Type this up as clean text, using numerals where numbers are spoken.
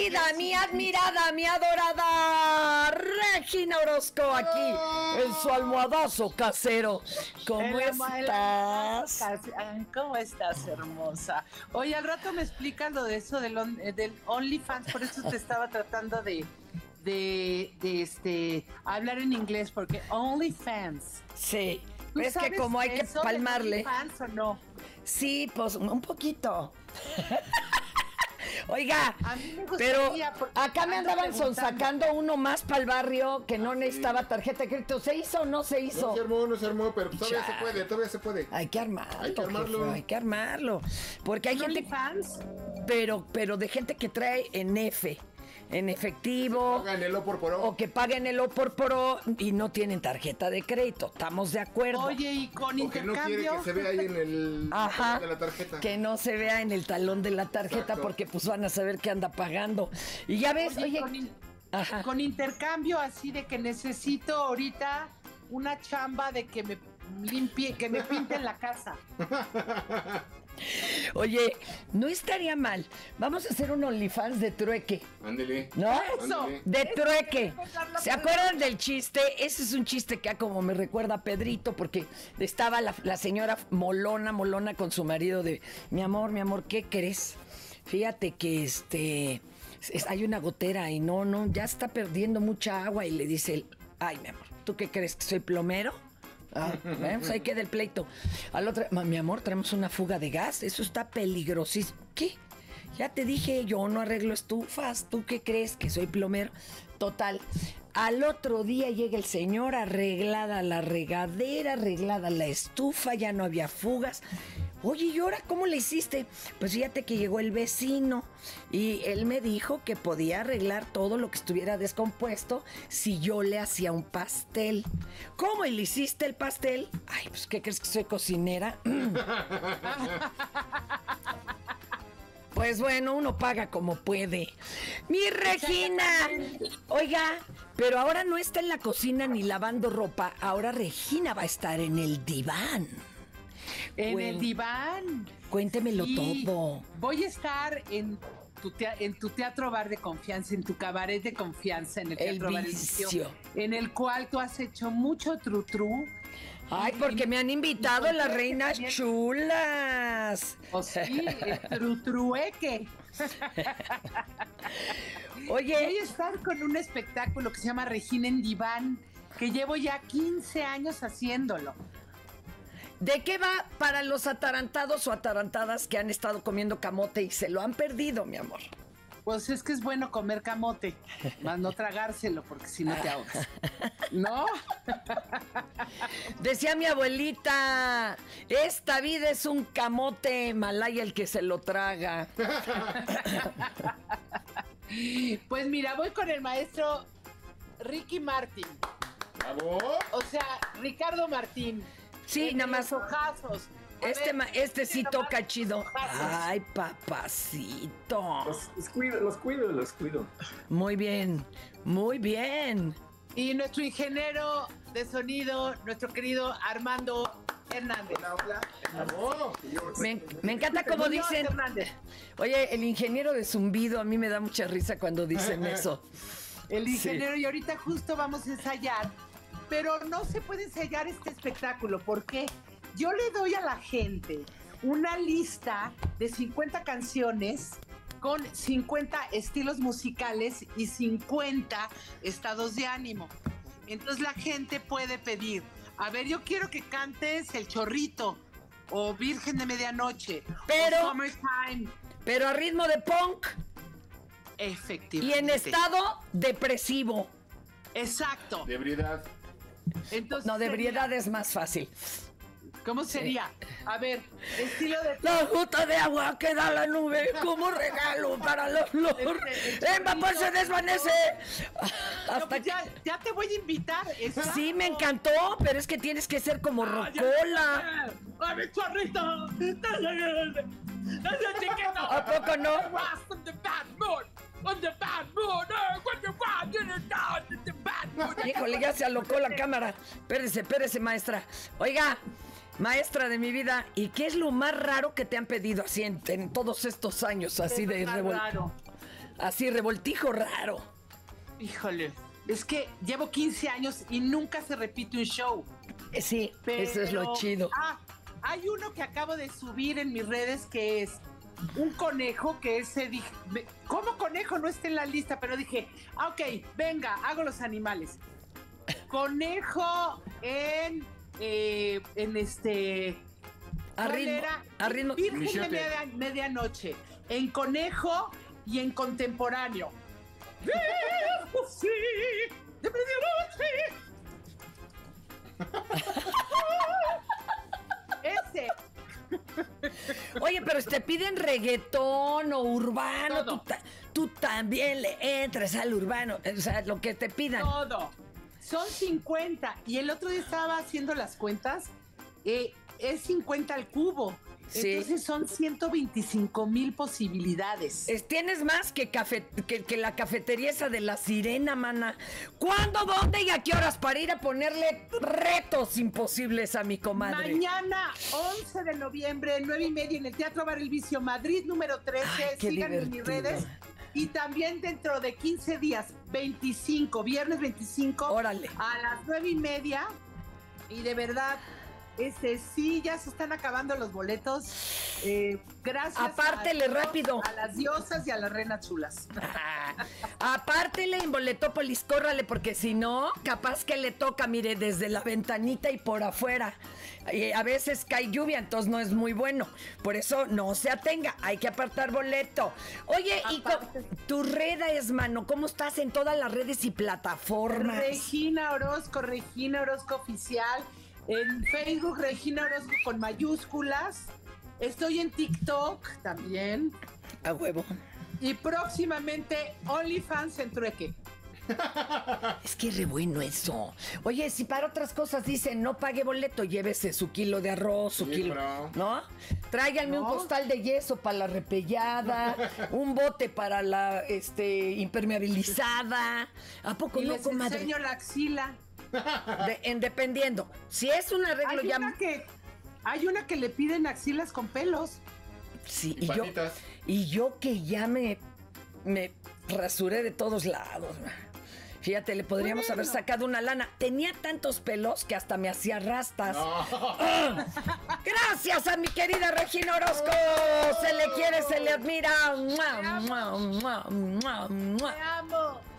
querida, mi admirada, mi adorada Regina Orozco, aquí en su almohadazo casero. ¿Cómo estás? ¿Cómo estás, hermosa? Oye, al rato me explicas lo de eso del OnlyFans, por eso te estaba tratando de hablar en inglés, porque OnlyFans. Sí, es que como hay que palmarle. ¿OnlyFans o no? Sí, pues un poquito. Oiga, pero acá me andaban sacando uno más para el barrio que no necesitaba tarjeta de crédito. ¿Se hizo o no se hizo? No se armó, pero todavía se puede. Hay que armarlo. Hay que armarlo. Porque hay gente... ¿OnlyFans? Pero de gente que trae en efectivo, pagan el O por Pro. o que paguen el O por Pro y no tienen tarjeta de crédito. ¿Estamos de acuerdo? Oye, y con intercambio. Que no quiere que se vea ahí en el talón de la tarjeta. Que no se vea en el talón de la tarjeta. Exacto. Porque pues van a saber que anda pagando. Y ya ves, oye con intercambio así de que necesito ahorita una chamba de que me limpie, que me pinten la casa. Oye, no estaría mal. Vamos a hacer un OnlyFans de trueque. Ándele. ¿No? Eso. Ándele. De trueque. ¿Se acuerdan del chiste? Ese es un chiste que como me recuerda a Pedrito, porque estaba la señora molona con su marido de, mi amor, ¿qué crees? Fíjate que hay una gotera y no, ya está perdiendo mucha agua. Y le dice él, ay, mi amor, ¿tú qué crees? ¿Que soy plomero? Pues ahí queda el pleito. Al otro, mi amor, traemos una fuga de gas. Eso está peligrosísimo. ¿Qué? Ya te dije, yo no arreglo estufas. ¿Tú qué crees? Que soy plomero. Total. Al otro día llega el señor, arreglada la regadera, arreglada la estufa, ya no había fugas. Oye, ¿y ahora cómo le hiciste? Pues fíjate que llegó el vecino y él me dijo que podía arreglar todo lo que estuviera descompuesto si yo le hacía un pastel. ¿Cómo? ¿Y le hiciste el pastel? Ay, pues ¿qué crees que soy cocinera? Pues bueno, uno paga como puede. ¡Mi Regina! Oiga, pero ahora no está en la cocina ni lavando ropa. Ahora Regina va a estar en el diván. El diván. Cuéntemelo todo. Voy a estar en tu teatro bar de confianza, en tu cabaret de confianza, en el teatro bar Vicio, en el cual tú has hecho mucho trutru. Ay, porque me han invitado las reinas chulas. O sí, el trutrueque. Oye, voy a estar con un espectáculo que se llama Regina en Diván, que llevo ya 15 años haciéndolo. ¿De qué va para los atarantados o atarantadas que han estado comiendo camote y se lo han perdido, mi amor? Pues es que es bueno comer camote, más no tragárselo, porque si no te ahogas. ¿No? Decía mi abuelita, esta vida es un camote, malaya el que se lo traga. Pues mira, voy con el maestro Ricky Martin. ¡Bravo! O sea, Ricardo Martín. Sí, nada más. Ojazos. Este sí toca chido. Ay, papacito. Los cuido. Muy bien. Y nuestro ingeniero de sonido, nuestro querido Armando Hernández. Hola. ¡Bravo! Me encanta como dicen. Oye, el ingeniero de zumbido, a mí me da mucha risa cuando dicen eso. El ingeniero, sí. Y ahorita justo vamos a ensayar, pero no se puede ensayar este espectáculo. ¿Por qué? Yo le doy a la gente una lista de 50 canciones con 50 estilos musicales y 50 estados de ánimo. Entonces la gente puede pedir, a ver, yo quiero que cantes El Chorrito, o Virgen de Medianoche, o Summertime. Pero a ritmo de punk. Efectivamente. Y en estado depresivo. Exacto. De ebriedad. Entonces, no, de ebriedad es más fácil. ¿Cómo sería? A ver, estilo de... La gota de agua que da la nube como regalo para la flor. ¡En vapor se desvanece! No, pues ya te voy a invitar. Exacto. Sí, me encantó, pero es que tienes que ser como rocola. ¡A mi chorrito! ¿A poco no? Híjole, ya se alocó la cámara. Espérese, maestra. Oiga, maestra de mi vida, ¿y qué es lo más raro que te han pedido así en todos estos años así de revuelto? Así, revoltijo raro. Híjole, es que llevo 15 años y nunca se repite un show. Sí, eso es lo chido. Hay uno que acabo de subir en mis redes que es un conejo que ese dije, ¿cómo conejo no está en la lista? Pero dije, ok, venga, hago los animales. Conejo en A ritmo. Virgen de medianoche, en conejo y en contemporáneo. Sí, de medianoche. Ese. Oye, pero te piden reggaetón o urbano, tú también le entras al urbano, o sea, lo que te pidan. Todo. Son 50. Y el otro día estaba haciendo las cuentas, es 50 al cubo. Sí. Entonces son 125,000 posibilidades. Tienes más que la cafetería esa de La Sirena, mana. ¿Cuándo, dónde y a qué horas para ir a ponerle retos imposibles a mi comadre? Mañana, 11 de noviembre, 9:30 en el Teatro Bar El Vicio, Madrid, número 13. Síganme en mis redes. Y también dentro de 15 días, 25, viernes 25, órale, a las 9:30. Y de verdad, sí, ya se están acabando los boletos. Gracias. Apártele rápido. A las diosas y a las reinas chulas. Apártele en Boletópolis, córrale, porque si no, capaz que le toca, mire, desde la ventanita y por afuera. A veces cae lluvia, entonces no es muy bueno. Por eso no se atenga, hay que apartar boleto. Oye, y tus redes, mano, ¿cómo estás en todas las redes y plataformas? Regina Orozco Oficial. En Facebook, Regina Orozco con mayúsculas. Estoy en TikTok también. A huevo. Y próximamente OnlyFans en trueque. Es que es re bueno eso. Oye, si para otras cosas dicen no pague boleto, llévese su kilo de arroz, su kilo, ¿no? Tráiganme un costal de yeso para la repellada, un bote para la impermeabilizada. ¿A poco no, comadre? Les enseño la axila. Dependiendo. Si es un arreglo hay una que le piden axilas con pelos. Sí, y yo que ya me rasuré de todos lados. Fíjate, le podríamos haber sacado una lana. Tenía tantos pelos que hasta me hacía rastas. No. Gracias a mi querida Regina Orozco. Se le quiere, se le admira. Te amo.